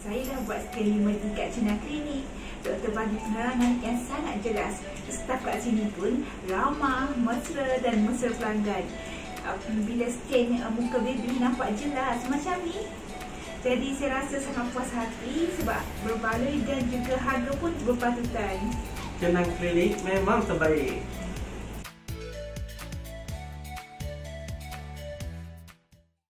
Saya dah buat scan 5D kat Chenang klinik. Doktor bagi penerangan yang sangat jelas. Staf kat sini pun ramah, mesra dan mesra pelanggan. Bila scan muka baby nampak jelas macam ni. Jadi saya rasa sangat puas hati sebab berbaloi dan juga harga pun berpatutan. Chenang klinik memang terbaik.